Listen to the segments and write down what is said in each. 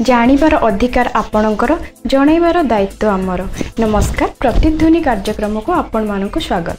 जानिबार अधिकार आपणकर जणाइबार दायित्व आमर। नमस्कार, प्रतिध्वनि कार्यक्रम को आपण मानक स्वागत।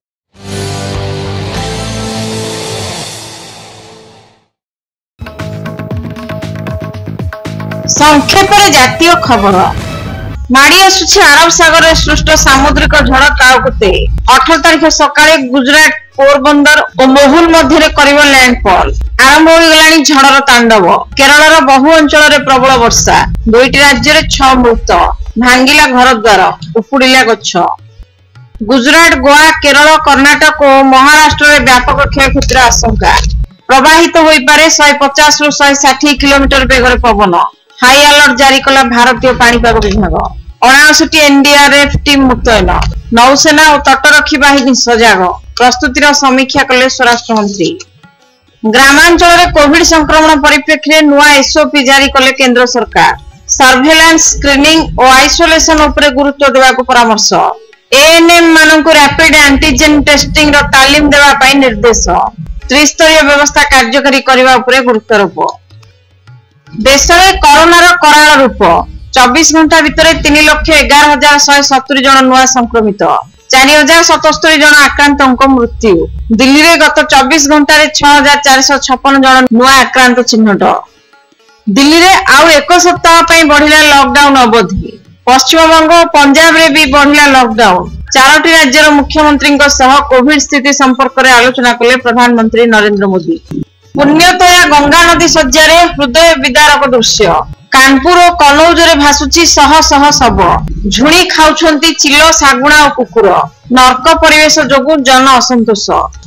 संक्षेप जातीय खबर माड़ी आसुछि अरब सागर सृष्ट सामुद्रिक झड़ काउकुते 18 तारिख सकाळे गुजरात पोरबंदर और मोहुल मध्य करिब लैंडफॉल। आरंभ हो गलानी झड़र तांडव। केरलर बहु अंचल प्रबल वर्षा। दुईटी राज्य में 6 मृत। भांगिला घरद्वार, उपुड़िला गछ। गुजरात, गोवा, केरल, कर्णाटक और महाराष्ट्र में व्यापक क्षयक्षतिर आशंका। प्रवाहित हो पारे 150 रु 160 किलोमीटर बेगर पवन। हाई अलर्ट जारी कला भारतीय पाणीपाग विभाग। 59 एनडीआरएफ टीम मुतयन। नौसेना और तटरक्षी बाहिनी सजग। प्रस्तुतिर समीक्षा कले स्वराष्ट्र मंत्री। ग्रामांचल में कोविड संक्रमण परिप्रेक्षी नुआ एसओपी जारी कले केंद्र सरकार। सर्वेलांस, स्क्रीनिंग और आइसोलेशन उपरे गुरुत्व देवा परामर्श। एएनएम मानकु रैपिड एंटीजेन टेस्टिंग रो तालीम देवा पाई निर्देश। त्रिस्तरीय व्यवस्था कार्यकारी करबा उपरे गुरुत्वारोप। देश में कोरोना रो कराल रूप। 24 घंटा भितर 3,11,170 जन नुआ संक्रमित। 4,077 जन आक्रांतों मृत्यु। दिल्ली में गत 24 घंटा 6,456 जन नुआ आक्रांत चिन्हट। दिल्ली में आउ एक सप्ताह बढ़िला लॉकडाउन अवधि। पश्चिम बंग और पंजाब में भी बढ़िला लॉकडाउन। 4टी राज्यर मुख्यमंत्री कोविड स्थिति संपर्क में आलोचना कले प्रधानमंत्री नरेंद्र मोदी। पुण्यतया गंगा नदी सज्जारे हृदय विदारक दृश्य। कानपुर और कनौज रे भासुची शह शह शव। झुणी खाउछंती चिलो, सागुणा और कुकुर। नर्क परिवेश जोगु जन असंतोष।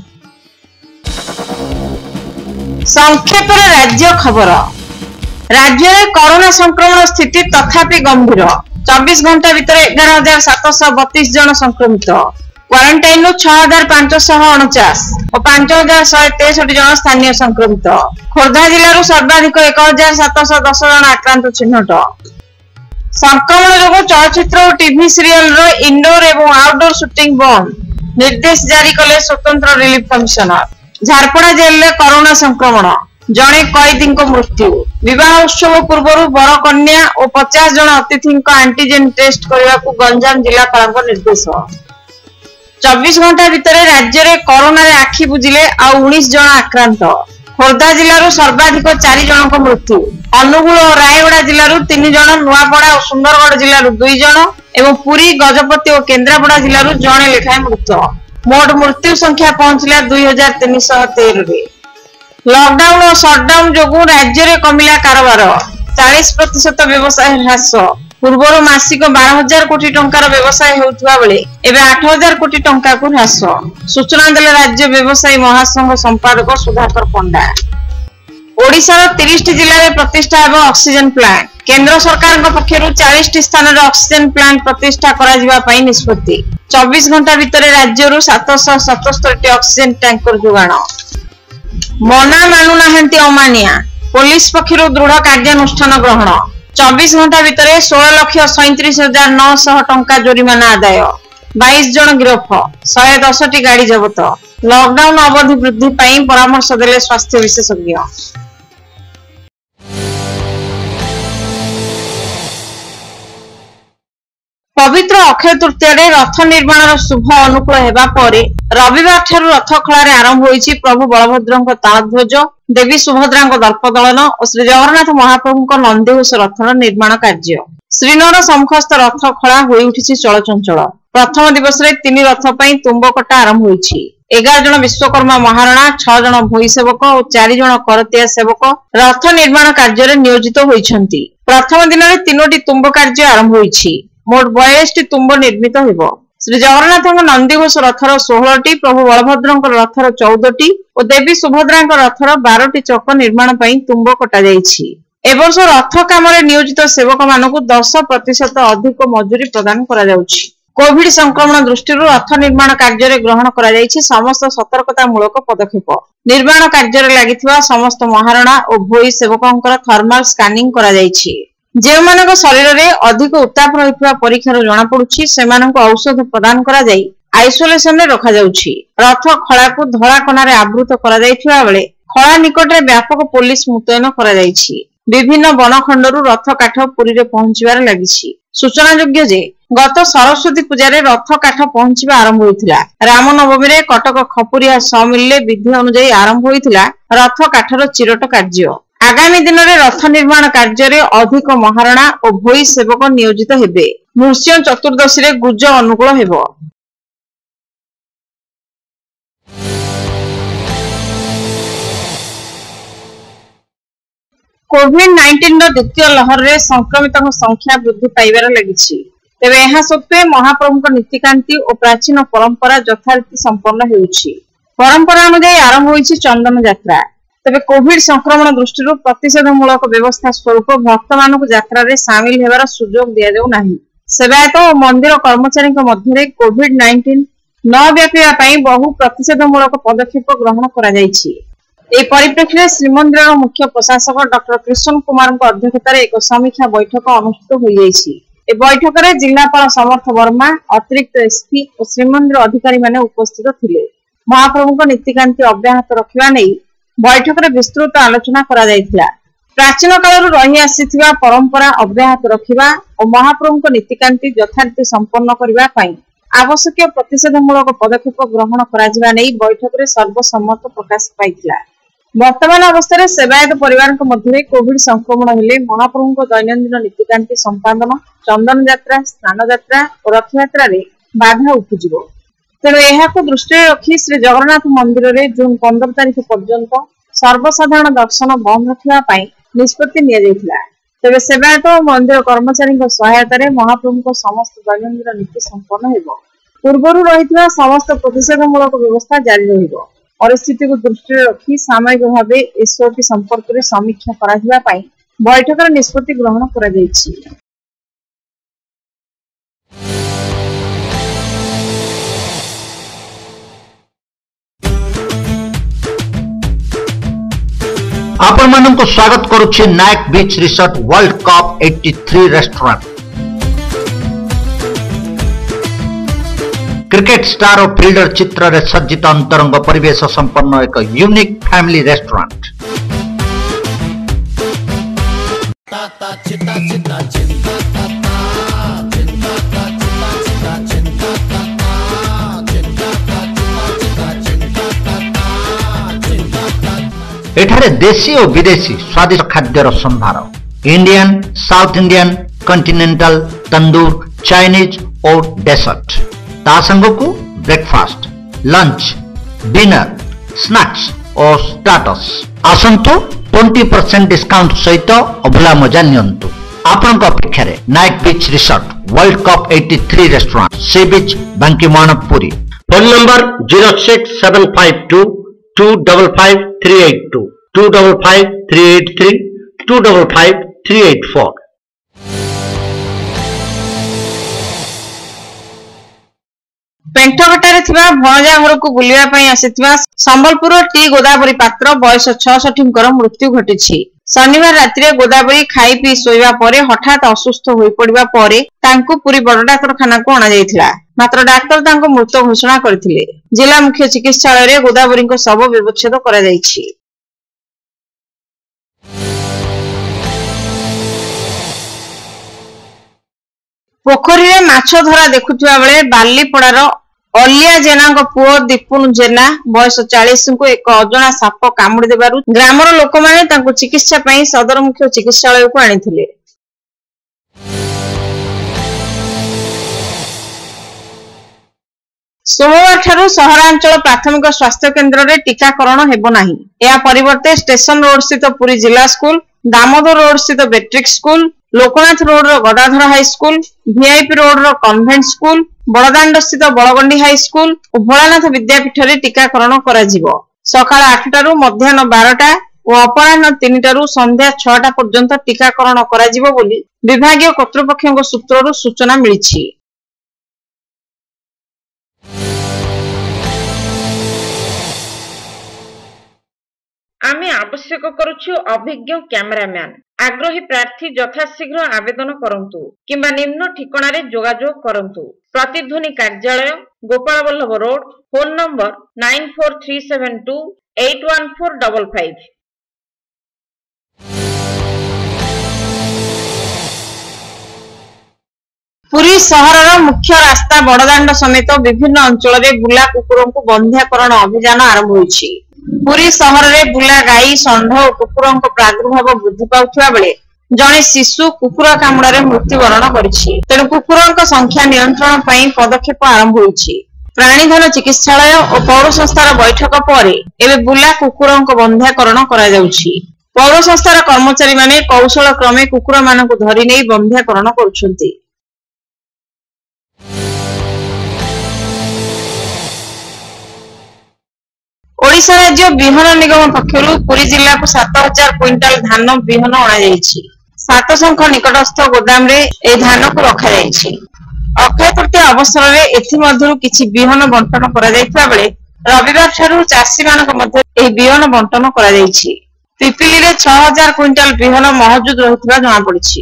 संक्षेप राज्य खबर। राज्य में कोरोना संक्रमण स्थिति तथापि गंभीर। 24 घंटा भीतर 11,732 जन संक्रमित। क्वारंटाइन 6,549 और 5,163 जन स्थानीय संक्रमित। खोर्धा जिलूर सर्वाधिक 1,710 जन आक्रांत चिन्हट। संक्रमण जोगु चलचित्र और टीवी सीरियल रो इनडोर एवं आउटडोर शूटिंग बंद। निर्देश जारी कले स्वतंत्र रिलीफ कमिशनर। झारपड़ा जेल में कोरोना संक्रमण। जड़े कैदी मृत्यु। विवाह उत्सव पूर्व बर कन्या और 50 जन अतिथि एंटीजेन टेस्ट करने को गंजाम जिलापाल निर्देश। 24 घंटा भितर राज्य में कोरोना रे आखि बुझिले 19 जन आक्रांत। खोर्धा जिलूर सर्वाधिक 4 जन मृत्यु। अनुगुल और रायगड़ा जिलूर 3 जन, नुआपड़ा और सुंदरगढ़ जिलूर 2 जन एवं पुरी, गजपति और केन्द्रापड़ा जिलूर जड़े लेखाएं मृत। मोट मृत्यु संख्या पहुंचला 2,313। लॉकडाउन और शटडाउन जोगु राज्य में कमिला कारोबार। 40% व्यवसाय ह्रास। पूर्वर मासिक 12,000 कोटी टंकार व्यवसाय होउथुवा बेले एबे 8,000 कोटी टंका को ह्रास। सूचना देले राज्य व्यवसायी महासंघ संपादक सुधाकर पंडा। ओडिशा 30 जिले में प्रतिष्ठा एवं ऑक्सीजन प्लांट। केंद्र सरकार पक्षर 40 स्थान ऑक्सीजन प्लांट प्रतिष्ठा करा निष्पत्ति। 24 घंटा भितर राज्य 777 ऑक्सीजन टैंकर जोगाण। मना मानुनाहांती अमानिया। पुलिस पक्षर दृढ़ कार्यानुष्ठान ग्रहण। 24 घंटा भितर 16,37,900 टंका जोरिमाना आदाय। 22 जन गिरफ। 110टी गाड़ी जबत। लॉकडाउन अवधि वृद्धि पाई परामर्श देले स्वास्थ्य विशेषज्ञ। पवित्र अक्षय तृतीया रथ निर्माण शुभ अनुकूल हेबा परे रविवार ठारू रथ खଳାରେ आरंभ होईछि प्रभु बलभद्रଙ୍କ तालध्वज, देवी सुभद्राଙ୍କ दर्पदलन और श्री जगन्नाथ महाप्रभुଙ୍କ नंदीघोष रथर निर्माण कार्य। श्रीनगर सम्मुखस्थ रथ खଳା होई उठिछि चलचंचल। प्रथम दिवस रे 3 रथ पई तुंबकटा आरंभ होईछि। 11 जन विश्वकर्मा महाराणा, 6 जन भोई सेवक और 4 जन करतिया सेवक रथ निर्माण कार्य रे नियोजित होईछंती। प्रथम दिन रे 3टी तुंब कार्य आरंभ होईछि। मोट 42टी तुंब निर्मित हेबो। श्री जगन्नाथ नंदीघोष रथर 16टी, प्रभु बलभद्र रथर 14टी और देवी सुभद्रा रथर 12टी चक निर्माण पई तुंब कटा जाइछि। एवर्ष रथ काम नियोजित सेवक मानकु 10% अधिक मजूरी प्रदान करा जाउछि। कोविड संक्रमण दृष्टि रथ निर्माण कार्य ग्रहण करा जाइछि समस्त सतर्कतामूलक पदक्षेप। निर्माण कार्य लागिथिबा समस्त महाराणा और भोई सेवकंकर थर्मल स्कैनिंग करा जाइछि। जेउमानक शरीर में अधिक उत्ताप रहितबा परीक्षार जणा पडुछि सेमानक औषध प्रदान करा जाई आइसोलेशन रे रखा जाउछि। रथ खळा को धळा कनारे आवृत करा जाइथिबा बेले खळा निकटरे व्यापक पुलिस मुतयन करा जाइछि। विभिन्न वनखंडरू रथ काठ पुरी रे पहुंचबार लागिछि। सूचनायोग्य जे गत सरस्वती पूजा रथ काठ पहुंचवा आरंभ होइथिला। रामनवमी रे कटक खपुरिया समिल विधि अनुसार आरंभ होइथिला रथ काठर चिरट कार्य। आगामी दिन में रथ निर्माण कार्य अधिक महारणा और भोई सेवक नियोजित हेबे। नृसिंह चतुर्दशी रे गुज अनुकूल हेबो। कोविड-19 द्वितीय लहर रे संक्रमितों संख्या वृद्धि पाइबार लगिछि। तेबे एहा सत्वे महाप्रभुक नीतिकांति और प्राचीन परंपरा यथारीति संपन्न हेउछि। परंपरा अनुसार आरंभ होइछि चंदन यात्रा। तेबे कोविड संक्रमण दृष्टि प्रतिषेधमूलक व्यवस्था स्वरूप भक्त मानक यात्रा रे शामिल हेबार सुजोग दिया जाउ नाही। सेवायत और मंदिर कर्मचारी मध्य कोविड-19 न व्यापीबा पई बहु प्रतिषेधमूलक पदक्षेप ग्रहण करा जाइछि। ए परिप्रेक्षी श्रीमंदिर मुख्य प्रशासक डॉक्टर कृष्ण कुमार अध्यक्षतार एक समीक्षा बैठक अनुष्ठित हो जाइछि। ए बैठक में जिलापाल समर्थ वर्मा, अतिरिक्त एसपी और श्रीमंदिर अधिकारी माने उपस्थित थिले। महाप्रभुक नीतिकांति अव्याहत रखिबा नै बैठक में विस्तृत आलोचना करा जायथिला। प्राचीन कालରୁ रही आसीथिबा परंपरा अव्याहत रखिबा और महाप्रभुक नीतिकांति यथारीति संपन्न करिबा पई आवश्यक प्रतिषेधमूलक पदक्षेप ग्रहण करा जिबा नै बैठक में सर्वसम्मत प्रकाश पाइथिला। वर्तमान अवस्था सेवायत परिवार मध्य कोविड संक्रमण हेले महाप्रभु दैनंदिन नीतिकांति संपादन, चंदन यात्रा, स्नान यात्रा और रथ यात्रा रे बाधा उपजिब। तेणु यह दृष्टि रखी श्री जगन्नाथ मंदिर रे जून 15 तारिख पर्यंत सर्वसाधारण दर्शन बंद रखा निष्पत्ति निया। तेबे सेवायत और मंदिर कर्मचारी सहायता महाप्रभु समस्त दैनंदिन नीति संपन्न हेबो। पूर्वरु रहितबा समस्त प्रतिषेधमूलक व्यवस्था जारी रहिबो। परिस्थिति को दृष्टि रखी सामयिक भाव एसओपी संपर्क में समीक्षा करा बैठक निष्पत्ति ग्रहण करा जायछि। आपण मानक स्वागत करुछि Nayak beach resort world cup 83 restaurant. Cricket star और फिल्डर चित्र रे सज्जित अंतरंग परिवेश संपन्न एक यूनिक फैमिली रेस्टोरेंट। एठारे देशी और विदेशी स्वादिष्ट खाद्यर संभार, Indian, South Indian, continental, tandoor, Chinese और डेजर्ट ता संगकु ब्रेकफास्ट, लंच, डिनर, स्नैक्स और स्टार्टर्स। आसंतु 20% डिस्काउंट सहित अभुला मजा नियंतु। आपनक अपेक्षा रे night beach resort world cup 83 restaurant, sea beach, Bankimanpuri. Phone number 06752 255 382 255 383 255 384। पेंटघटारे थिबा भणजा घर को बुलिबा पई आसीथिबा संबलपुर टी गोदावरी पात्र बयस 66 मृत्यु घटिछि। शनिवार रात्रि गोदावरी खाई पी सोइबा परे हठात असुस्थ होई पड़िबा परे तांको पुरी बड़ डाक्तरखाना को अणा जायथिला। मात्र डाक्तर तांको मृत घोषणा करथिले। जिला मुख्य चिकित्सालय रे गोदावरी को शव व्यवच्छेद करा जायछि। पोखरी रे माछ धरा देखुथिबा बेले बालीपड़ार अलिया जेना पुओ दीपुन जेना बयस 40 को एक अजଣା साप कामुड़ी देबारु ग्रामर लोक माने तांको चिकित्सा पई सदर मुख्य चिकित्सालय को आनिथिले। सोमवार ठारू सहरांचल प्राथमिक स्वास्थ्य केन्द्र रे टीकाकरण हेबो नाही। या परिवर्ते स्टेशन रोड स्थित पुरी जिला स्कूल, दामोदर रोड स्थित बेट्रिक स्कूल, लोकनाथ रोड रो Gadadhar high school, VIP road रो कन्वेंट स्कूल, बड़दाण्ड स्थित बड़गंडी हाई स्कूल और भोलानाथ विद्यापीठ रे टीकाकरण करा जिवो। सकाळ 8 टारू मध्याह्न 12टा और अपराह्न 3 टारू संध्या 6टा पर्यंत टीकाकरण करा जिवो बोली विभागीय कर्तृपक्षक सूत्रରୁ सूचना मिलिछि। आमे आवश्यक करूछु अभिज्ञ कैमरामैन। आग्रही प्रार्थी यथाशीघ्र आवेदन करंतु किंबा निम्न ठिकाना रे जोगाजोग करंतु। प्रतिध्वनि कार्यालय, Gopal Vallabh road, phone number 9437281455। Puri ସହରର ମୁଖ୍ୟ ରାସ୍ତା ବଡଦାଣ୍ଡ ସମେତ ବିଭିନ୍ନ ଅଞ୍ଚଳରେ ବୁଲା କୁକୁରଙ୍କୁ ବନ୍ଧ୍ୟାକରଣ ଅଭିଯାନ ଆରମ୍ଭ ହୋଇଛି। ପୁରୀ ସହରରେ ବୁଲା ଗାଈ, ଷଣ୍ଢ ଓ କୁକୁରଙ୍କ ପ୍ରାଦୁର୍ଭାବ ବୃଦ୍ଧି ପାଉଥିବା ବେଳେ ଜଣେ ଶିଶୁ କୁକୁର କାମୁଡାରେ ମୃତ୍ୟୁବରଣ କରିଛି। ତେଣୁ କୁକୁରଙ୍କ ସଂଖ୍ୟା ନିୟନ୍ତ୍ରଣ ପାଇଁ ପଦକ୍ଷେପ ଆରମ୍ଭ ହୋଇଛି। ପ୍ରାଣୀଧନ ଚିକିତ୍ସାଳୟ ଓ ପୌର ସଂସ୍ଥାର ବୈଠକ ପରେ ଏବେ ବୁଲା କୁକୁରଙ୍କ ବନ୍ଧ୍ୟାକରଣ କରାଯାଉଛି। ପୌର ସଂସ୍ଥାର କର୍ମଚାରୀମାନେ କୌଶଳ କ୍ରମେ କୁକୁରମାନଙ୍କୁ ଧରି ନେଇ ବନ୍ଧ୍ୟାକରଣ କରୁଛନ୍ତି। ଓଡ଼ିଶା ରାଜ୍ୟ ବିହନ ନିଗମ ପକ୍ଷରୁ ପୁରୀ ଜିଲ୍ଲାକୁ 7000 କ୍ୱିଣ୍ଟାଲ ଧାନ ବିହନ ଅଣାଯାଇଛି। ସାତଶଙ୍ଖ ନିକଟସ୍ଥ ଗୋଦାମରେ ଏହି ଧାନକୁ ରଖାଯାଇଛି। ଅକ୍ଷୟ ତୃତୀୟା ଅବସରରେ ଏଥିମଧ୍ୟରୁ କିଛି ବିହନ ବଣ୍ଟନ କରାଯାଇଥିବା ବେଳେ ରବିବାର ଠାରୁ ଚାଷୀମାନଙ୍କ ମଧ୍ୟରେ ଏହି ବିହନ ବଣ୍ଟନ କରାଯାଇଛି। ପିପିଲିରେ 6000 କ୍ୱିଣ୍ଟାଲ ବିହନ ମହଜୁଦ ରହିଥିବା ଜଣାପଡ଼ିଛି।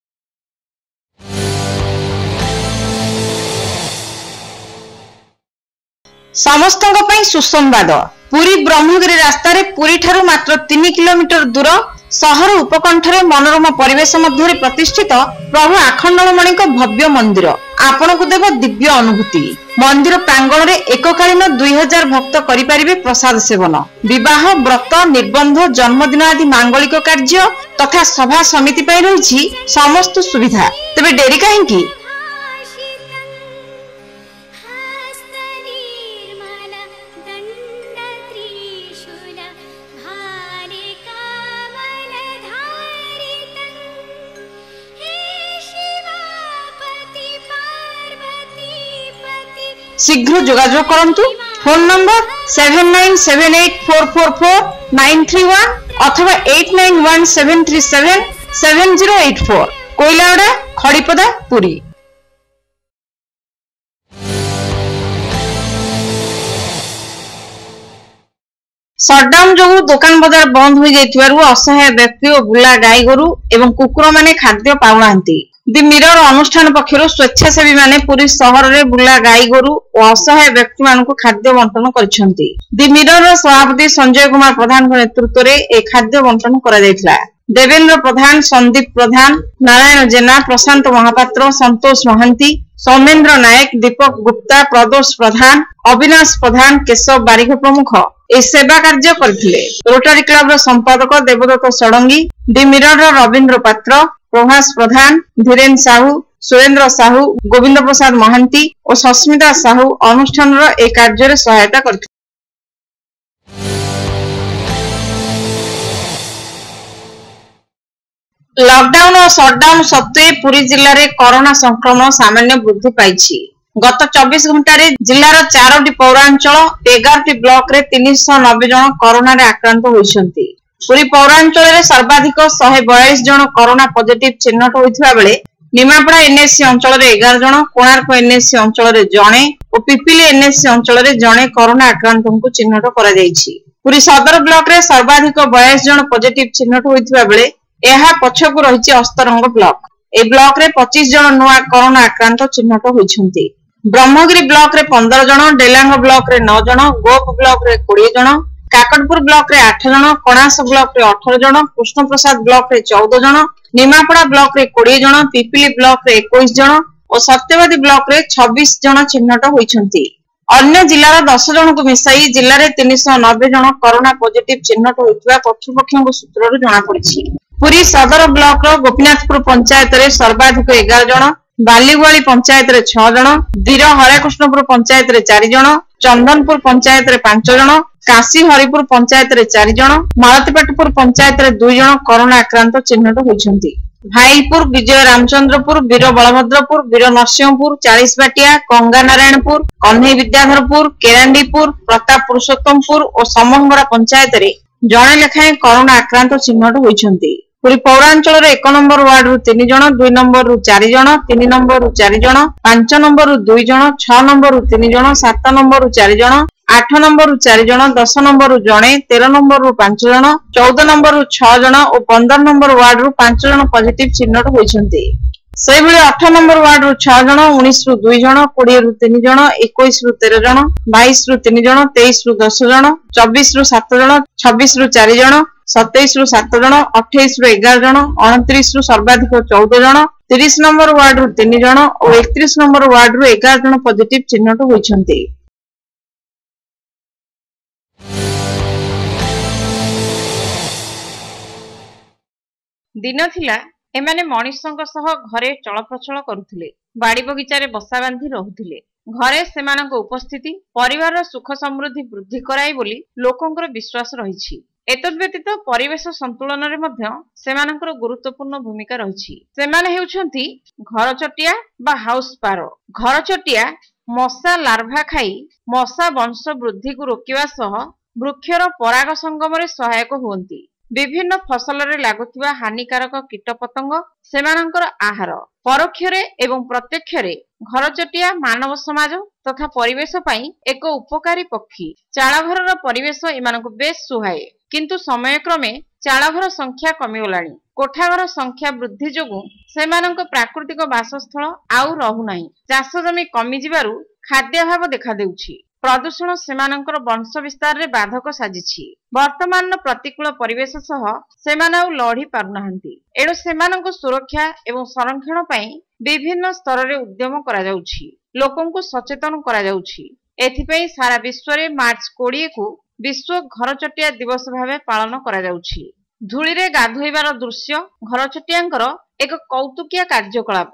ସମସ୍ତଙ୍କ ପାଇଁ ସୁସମ୍ବାଦ। ପୁରୀ ବ୍ରହ୍ମଗିରି ରାସ୍ତାରେ ପୁରୀଠାରୁ ମାତ୍ର 3 କିଲୋମିଟର ଦୂର ସହର ଉପକଣ୍ଠରେ ମନୋରମ ପରିବେଶ ମଧ୍ୟରେ ପ୍ରତିଷ୍ଠିତ ପ୍ରଭୁ ଆଖଣ୍ଡଳମଣିଙ୍କ ଭବ୍ୟ ମନ୍ଦିର ଆପଣଙ୍କୁ ଦେବ ଦିବ୍ୟ ଅନୁଭୂତି। ମନ୍ଦିର ପ୍ରାଙ୍ଗଣରେ ଏକକାଳୀନ 2000 ଭକ୍ତ କରିପାରିବେ ପ୍ରସାଦ ସେବନ। ବିବାହ, ବ୍ରତ, ନିର୍ବନ୍ଧ, ଜନ୍ମଦିନ ଆଦି ମାଙ୍ଗଳିକ କାର୍ଯ୍ୟ ତଥା ସଭା ସମିତି ପାଇଁ ରହିଛି ସମସ୍ତ ସୁବିଧା। ତେବେ ଡେରି କାହିଁକି? शीघ्र जोगाजोग करंतु। फोन नंबर 7978444931 अथवा 8917377084 कोइलावड़ा खड़ीपदा पुरी। सटडाउन जो दुकान बजार बंद हो जाइथिबारु असहाय व्यक्ति और बुला गाई गोरु एवं कुकुर माने खाद्य पाउनांती। दि मिरर अनुष्ठान पक्षरु स्वेच्छासेवी माने पुरी सहर रे बुला गाई गोरु और असहाय व्यक्ति मानकु खाद्य बंटन करिसेंती। दि मिरर सभापति संजय कुमार प्रधान नेतृत्व रे ए खाद्य बंटन करा जायतिला। देवेंद्र प्रधान, संदीप प्रधान, नारायण जेना, प्रशांत महापात्र, संतोष महांती, सौमेन्द्र नायक, दीपक गुप्ता, प्रदोष प्रधान, अविनाश प्रधान, केशव बारिक प्रमुख ए सेवा कार्य करथिले। रोटरी क्लब रो संपादक देवदत्त षडंगी, दि मिरर रविंद्र पात्र, प्रभास प्रधान, धीरेन साहू, सुरेंद्र साहू, गोविंद प्रसाद महांती और सस्मिता साहू अनुष्ठान ए कार्य सहायता करथिले। लॉकडाउन और शटडाउन सत्वे पुरी जिल्ला रे कोरोना संक्रमण सामान्य वृद्धि पाइछि। गत 24 घंटा जिलार 4टी पौरांचल 11टी ब्लॉक रे 390 जन कोरोना रे आक्रांत होइछन्ति। पुरी पौरांचल रे सर्वाधिक 142 जन कोरोना पॉजिटिव चिन्हट होइथिबा बेले निमापड़ा एनएससी अंचल रे 11 जन, कोणार्क एनएससी अंचल रे जणे और पिपिली एनएससी अंचल रे जणे कोरोना आक्रांतଙ୍କୁ चिन्हट करा जायछि। पुरी सदर ब्लॉक रे सर्वाधिक 22 जन पॉजिटिव चिन्हट होइथिबा बेले एहा पछकु रहिछि अस्तरंग ब्लॉक। ए ब्लॉक रे 25 जन नुआ कोरोना आक्रांत चिन्हट होइछन्ति। ब्रह्मगिरी ब्लॉक रे 15 जन, डेलांग ब्लॉक रे 9 जन, गोप ब्लॉक रे 20 जन, काकटपुर ब्लॉक रे 8 जन, कणास ब्लॉक रे 18 जन, कृष्णप्रसाद ब्लॉक रे 14 जन, निमापड़ा ब्लॉक रे 20 जन, पिपिली ब्लॉक रे 21 जन और सत्यवादी ब्लॉक रे 26 जन चिन्हट होइछन्ति। अन्य जिल्लार 10 जन को मिसाई जिल्ला रे 390 जन कोरोना पॉजिटिव चिन्हट होइतबा पक्षपक्षक सूत्ररु जणा पड़िछि। पुरी सदर ब्लॉक रो गोपीनाथपुर पंचायत रे सर्वाधिक 11 जन, बालीगुआली पंचायत रे 6 जन, वीर हरेकृष्णपुर पंचायत रे 4 जन, चंदनपुर पंचायत रे 5 जन, काशी हरिपुर पंचायत रे 4 जन, मालतीपाटपुर पंचायत रे 2 जन कोरोना आक्रांत चिन्हट होइछन्ति। भाईपुर, विजय रामचंद्रपुर, वीर बलभद्रपुर, वीर नरसिंहपुर, 40 बाटिया, कंगा नारायणपुर, कन्हई विद्याधरपुर, केरांडीपुर, प्रताप पुरुषोत्तमपुर और समंगरा पंचायत रे जणे लेखाएं कोरोना आक्रांत चिन्हट होइछन्ति। पुरी पौरांचल 1 नंबर वार्ड रु 3 जन, 2 नंबर रु 4 जन, 3 नंबर रु 4 जन, 5 नंबर रु 2 जन, 6 नंबर रु 3 जन, 7 नंबर रु 4 जन, 8 नंबर रु 4 जन, 10 नंबर रु जणे, 13 नंबर रु 5 जन, 14 नंबर रु 6 जन और 15 नंबर वार्ड रु 5 जन पॉजिटिव चिन्हट होइछन्ति। सेहि बेले 8 नंबर वार्ड रु 6 जन, 19 रु 2 जन, 20 रु 3 जन, 21 रु 13 जन, 22 रु 3 जन, 23 रु 10 जन, 24 रु 7 जन, 26 रु 4 जन, 27 ରୁ 7 ଜଣ, 28 ରୁ 11 ଜଣ, 29 ରୁ ସର୍ବାଧିକ 14 ଜଣ, 30 ନମ୍ବର ୱାର୍ଡରୁ 3 ଜଣ ଓ 31 ନମ୍ବର ୱାର୍ଡରୁ 11 ଜଣ ପଜିଟିଭ ଚିହ୍ନଟ ହୋଇଛନ୍ତି। ଦିନ ଥିଲା ଏମାନେ ମଣିଷଙ୍କ ସହ ଘରେ ଚଳପ୍ରଚଳ କରୁଥିଲେ, ବାଡ଼ି ବଗିଚାରେ ବସା ବାନ୍ଧି ରହୁଥିଲେ। ଘରେ ସେମାନଙ୍କ ଉପସ୍ଥିତି ପରିବାରର ସୁଖ ସମୃଦ୍ଧି ବୃଦ୍ଧି କରାଇ ବୋଲି ଲୋକଙ୍କର ବିଶ୍ୱାସ ରହିଛି। ଏତଦ୍‌ବ୍ୟତୀତ ପରିବେଶ ସନ୍ତୁଳନରେ ମଧ୍ୟ ସେମାନଙ୍କର ଗୁରୁତ୍ୱପୂର୍ଣ୍ଣ ଭୂମିକା ରହିଛି। ସେମାନେ ହେଉଛନ୍ତି ଘରଚଟିଆ ବା ହାଉସ୍ ପାରୋ। ଘରଚଟିଆ ମଶା ଲାର୍ଭା ଖାଇ ମଶା ବଂଶ ବୃଦ୍ଧିକୁ ରୋକିବା ସହ ବୃକ୍ଷର ପରାଗ ସଙ୍ଗମରେ ସହାୟକ ହୁଅନ୍ତି। ବିଭିନ୍ନ ଫସଲରେ ଲାଗୁଥିବା ହାନିକାରକ କୀଟପତଙ୍ଗ ସେମାନଙ୍କର ଆହାର। ପରୋକ୍ଷରେ ଏବଂ ପ୍ରତ୍ୟକ୍ଷରେ ଘରଚଟିଆ ମାନବ ସମାଜ ତଥା ପରିବେଶ ପାଇଁ ଏକ ଉପକାରୀ ପକ୍ଷୀ। ଚାଳଘରର ପରିବେଶ ଏମାନଙ୍କୁ ବେଶ୍ ସୁହାଏ, କିନ୍ତୁ ସମୟକ୍ରମେ ଚାଳଘର ସଂଖ୍ୟା କମିଗଲାଣି। କୋଠାଘର ସଂଖ୍ୟା ବୃଦ୍ଧି ଯୋଗୁଁ ସେମାନଙ୍କ ପ୍ରାକୃତିକ ବାସସ୍ଥଳ ଆଉ ରହୁନାହିଁ। ଚାଷ ଜମି କମିଯିବାରୁ ଖାଦ୍ୟାଭାବ ଦେଖାଦେଉଛି। ପ୍ରଦୂଷଣ ସେମାନଙ୍କର ବଂଶ ବିସ୍ତାରରେ ବାଧକ ସାଜିଛି। ବର୍ତ୍ତମାନର ପ୍ରତିକୂଳ ପରିବେଶ ସହ ସେମାନେ ଆଉ ଲଢ଼ି ପାରୁନାହାନ୍ତି। ଏଣୁ ସେମାନଙ୍କ ସୁରକ୍ଷା ଏବଂ ସଂରକ୍ଷଣ ପାଇଁ ବିଭିନ୍ନ ସ୍ତରରେ ଉଦ୍ୟମ କରାଯାଉଛି, ଲୋକଙ୍କୁ ସଚେତନ କରାଯାଉଛି। ଏଥିପାଇଁ ସାରା ବିଶ୍ୱରେ ମାର୍ଚ୍ଚ 20କୁ ବିଶ୍ୱ ଘରଚଟିଆ ଦିବସ ଭାବେ ପାଳନ କରାଯାଉଛି। ଧୂଳିରେ ଗାଧୋଇବାର ଦୃଶ୍ୟ ଘରଚଟିଆଙ୍କର ଏକ କୌତୁକିଆ କାର୍ଯ୍ୟକଳାପ।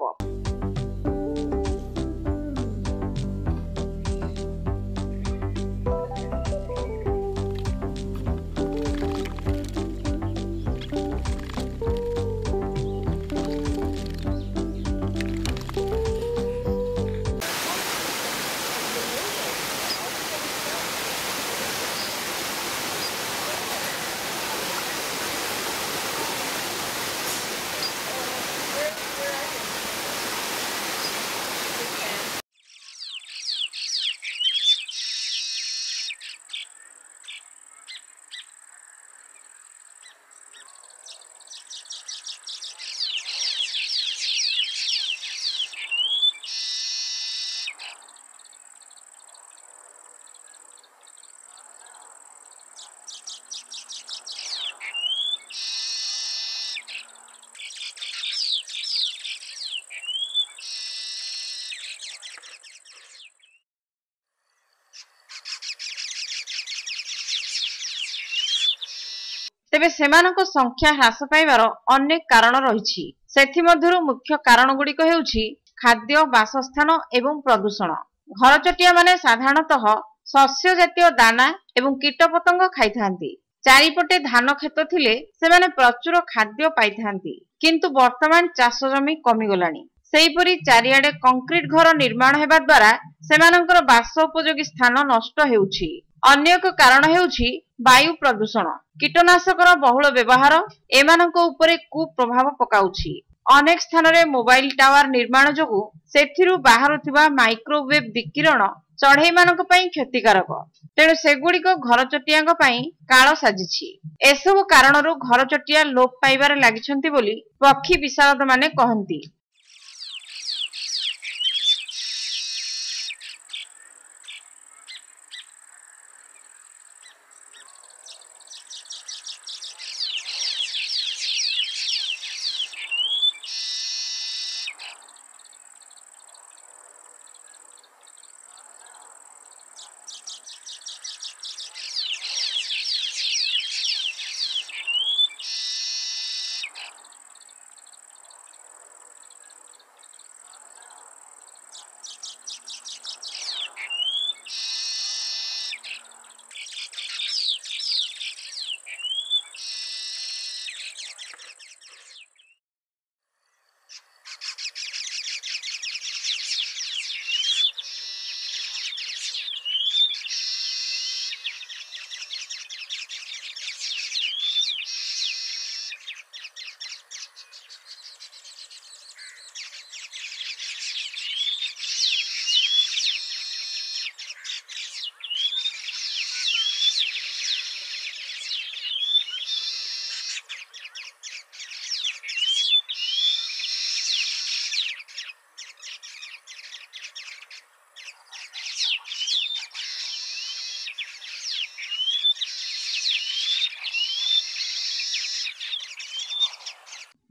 ତେବେ ସେମାନଙ୍କ ସଂଖ୍ୟା ହ୍ରାସ ପାଇବାର ଅନେକ କାରଣ ରହିଛି। ସେଥିମଧ୍ୟରୁ ମୁଖ୍ୟ କାରଣଗୁଡ଼ିକ ହେଉଛି ଖାଦ୍ୟ, ବାସସ୍ଥାନ ଏବଂ ପ୍ରଦୂଷଣ। ଘରଚଟିଆମାନେ ସାଧାରଣତଃ ଶସ୍ୟ ଜାତୀୟ ଦାନା ଏବଂ କୀଟପତଙ୍ଗ ଖାଇଥାନ୍ତି। ଚାରିପଟେ ଧାନ କ୍ଷେତ ଥିଲେ ସେମାନେ ପ୍ରଚୁର ଖାଦ୍ୟ ପାଇଥାନ୍ତି, କିନ୍ତୁ ବର୍ତ୍ତମାନ ଚାଷ ଜମି କମିଗଲାଣି। ସେହିପରି ଚାରିଆଡେ କଂକ୍ରିଟ ଘର ନିର୍ମାଣ ହେବା ଦ୍ୱାରା ସେମାନଙ୍କର ବାସ ଉପଯୋଗୀ ସ୍ଥାନ ନଷ୍ଟ ହେଉଛି। ଅନ୍ୟ ଏକ କାରଣ ହେଉଛି ବାୟୁ ପ୍ରଦୂଷଣ। କୀଟନାଶକର ବହୁଳ ବ୍ୟବହାର ଏମାନଙ୍କ ଉପରେ କୁପ୍ରଭାବ ପକାଉଛି। ଅନେକ ସ୍ଥାନରେ ମୋବାଇଲ ଟାୱାର ନିର୍ମାଣ ଯୋଗୁଁ ସେଥିରୁ ବାହାରୁଥିବା ମାଇକ୍ରୋୱେଭ୍ ବିକିରଣ ଚଢ଼େଇମାନଙ୍କ ପାଇଁ କ୍ଷତିକାରକ। ତେଣୁ ସେଗୁଡ଼ିକ ଘରଚଟିଆଙ୍କ ପାଇଁ କାଳ ସାଜିଛି। ଏସବୁ କାରଣରୁ ଘରଚଟିଆ ଲୋପ ପାଇବାରେ ଲାଗିଛନ୍ତି ବୋଲି ପକ୍ଷୀ ବିଶାରଦମାନେ କହନ୍ତି।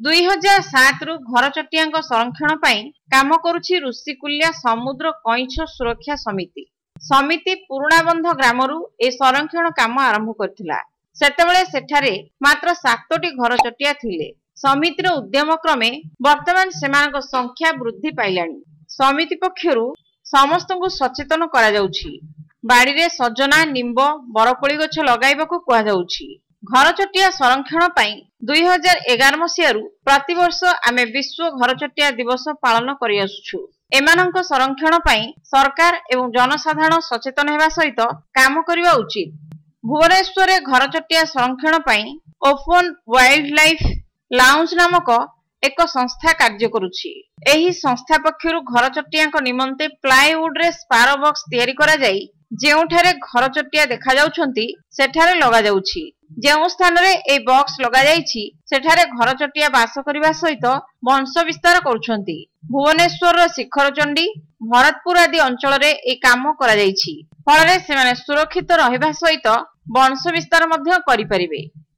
2007 ରୁ ଘରଚଟିଆଙ୍କ ସଂରକ୍ଷଣ ପାଇଁ କାମ କରୁଛି ଋଷିକୁଲ୍ୟା ସମୁଦ୍ର କଇଁଛ ସୁରକ୍ଷା ସମିତି। ସମିତି ପୁରୁଣାବନ୍ଧ ଗ୍ରାମରୁ ଏ ସଂରକ୍ଷଣ କାମ ଆରମ୍ଭ କରିଥିଲା। ସେତେବେଳେ ସେଠାରେ ମାତ୍ର 7ଟି ଘରଚଟିଆ ଥିଲେ। ସମିତିର ଉଦ୍ୟମ କ୍ରମେ ବର୍ତ୍ତମାନ ସେମାନଙ୍କ ସଂଖ୍ୟା ବୃଦ୍ଧି ପାଇଲାଣି। ସମିତି ପକ୍ଷରୁ ସମସ୍ତଙ୍କୁ ସଚେତନ କରାଯାଉଛି। ବାଡ଼ିରେ ସଜନା, ନିମ୍ବ, ବରକୋଳି ଗଛ ଲଗାଇବାକୁ କୁହାଯାଉଛି। ଘରଚଟିଆ ସଂରକ୍ଷଣ ପାଇଁ 2011 ମସିହାରୁ ପ୍ରତିବର୍ଷ ଆମେ ବିଶ୍ୱ ଘରଚଟିଆ ଦିବସ ପାଳନ କରିଆସୁଛୁ। ଏମାନଙ୍କ ସଂରକ୍ଷଣ ପାଇଁ ସରକାର ଏବଂ ଜନସାଧାରଣ ସଚେତନ ହେବା ସହିତ କାମ କରିବା ଉଚିତ। ଭୁବନେଶ୍ୱରରେ ଘରଚଟିଆ ସଂରକ୍ଷଣ ପାଇଁ ଓପନ୍ ୱାଇଲ୍ଡ ଲାଇଫ୍ ଲାଉଞ୍ଜ ନାମକ ଏକ ସଂସ୍ଥା କାର୍ଯ୍ୟ କରୁଛି। ଏହି ସଂସ୍ଥା ପକ୍ଷରୁ ଘରଚଟିଆଙ୍କ ନିମନ୍ତେ ପ୍ଲାଏଉଡରେ ସ୍ପାର ବକ୍ସ ତିଆରି କରାଯାଇ ଯେଉଁଠାରେ ଘରଚଟିଆ ଦେଖାଯାଉଛନ୍ତି ସେଠାରେ ଲଗାଯାଉଛି। ଯେଉଁ ସ୍ଥାନରେ ଏହି ବକ୍ସ ଲଗାଯାଇଛି ସେଠାରେ ଘରଚଟିଆ ବାସ କରିବା ସହିତ ବଂଶ ବିସ୍ତାର କରୁଛନ୍ତି। ଭୁବନେଶ୍ୱରର ଶିଖରଚଣ୍ଡୀ, ଭରତପୁର ଆଦି ଅଞ୍ଚଳରେ ଏହି କାମ କରାଯାଇଛି। ଫଳରେ ସେମାନେ ସୁରକ୍ଷିତ ରହିବା ସହିତ ବଂଶ ବିସ୍ତାର ମଧ୍ୟ କରିପାରିବେ।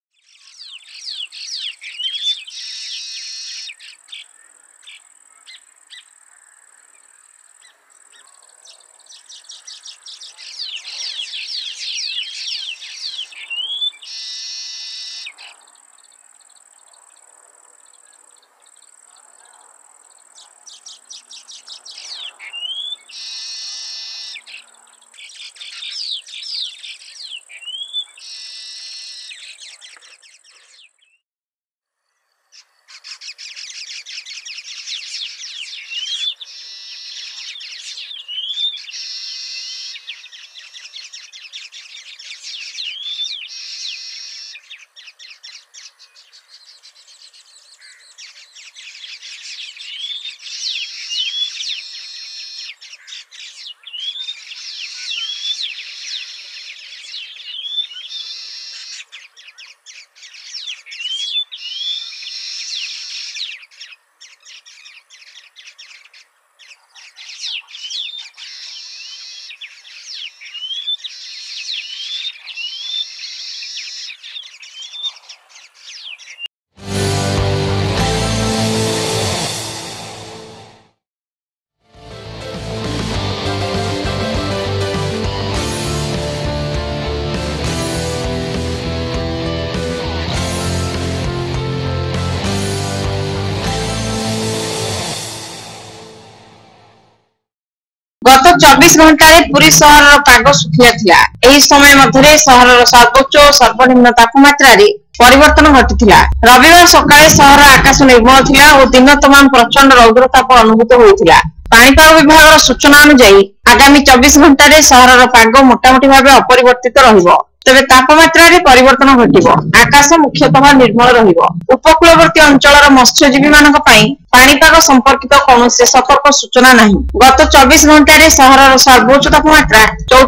गत 24 घंटे पुरी सहर पाग सुखिला थिला। एही समय मध्य सहर सर्वोच्च और सर्वनिम्न तापमात्रा परिवर्तन घटिथिला। रविवार सकाळे सहर आकाश निर्मल थिला और दिन तमाम प्रचंड रौद्र ताप अनुभूत होइथिला। पाणीपाग विभाग सूचना अनुसार आगामी 24 घंटे सहर पाग मोटामोटी भाव अपरिवर्तित रहिबो। तेबे तापमात्रा रे परिवर्तन घटिबो। आकाश मुख्यतः निर्मल रहिबो। उपकूलवर्ती अंचलर मत्स्यजीवी मानक पई पाणीपाग संपर्कित कौनसी सतर्क सूचना नहीं। गत 24 घंटे सहर सर्वोच्च तापमात्रा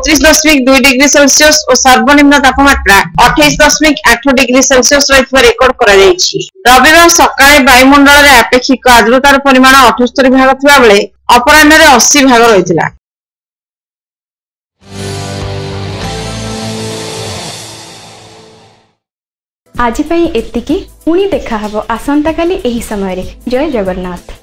34.2 डिग्री सेल्सियस और सर्वनिम्न तापमात्रा 28.8 डिग्री सेल्सियस रहितबा रेकर्ड करा जायछि। रविवार सकाळे वायुमंडल रे अपेक्षिक आर्द्रतार परिमाण 78 भाग थिबा बेले अपराह्न रे 80 भाग रहितला। आज एतिकी पुणी देखा हबो आसंता काली एही समय रे। जय जगन्नाथ।